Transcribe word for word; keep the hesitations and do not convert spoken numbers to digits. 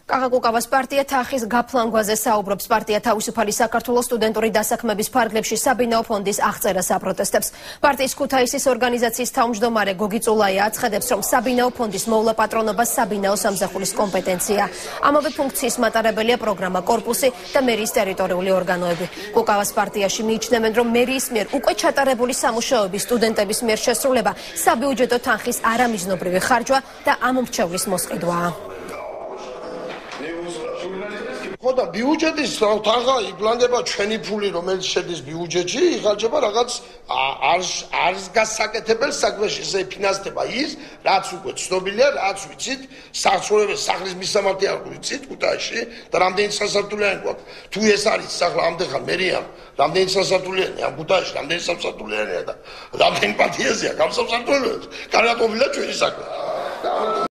კაღაკუკავას პარტია თახის გაფლანგვაზე საუბრობს. პარტია თავისუფალი საქართველოს სტუდენტური დასაქმების ფარგლებში საბინაო ფონდის აღწერას აპროტესტებს. პარტიის ქუთაისის ორგანიზაციის თავმჯდომარე გოგი წულაია აცხადებს, რომ საბინაო ფონდის მოვლა პატრონობა საბინაო სამსახურის კომპეტენცია. ამავე ფუნქციის მატარებელია პროგრამა კორპუსი და მერიის ტერიტორიული ორგანოები. კუკავას პარტიაში მიიჩნევენ, რომ მერიის მიერ უკვე ჩატარებული სამუშაოების სტუდენტების მიერ შესრულება საბიუჯეტო თანხის არამიზნობრივი ხარჯვა და ამ მრჩევლის მოსყიდვაა. ხოდა ბიუჯეტის თანხა იბლანდება ჩვენი ფული, რომელიც შედის ბიუჯეტში, იხარჯება რაღაც არ გასაკეთებელ საქმეში, ესე ფინანსდება ის, რაც უკვე ცნობილია, რაც ვიცით, საცხოვრებელ სახლის მისამართი არ ვიცით ქუთაისში და რამდენი სასართულიანი გვაქვს. თუ ეს არის სახლა ამდენხან მერიამ, რამდენი სასართულიანი ამ ქუთაისში, რამდენი სამსართულიანია და რამდენი პარტიაზეა გამსამსართულებლებს, კარგად ყოფილა ჩვენი საქმე.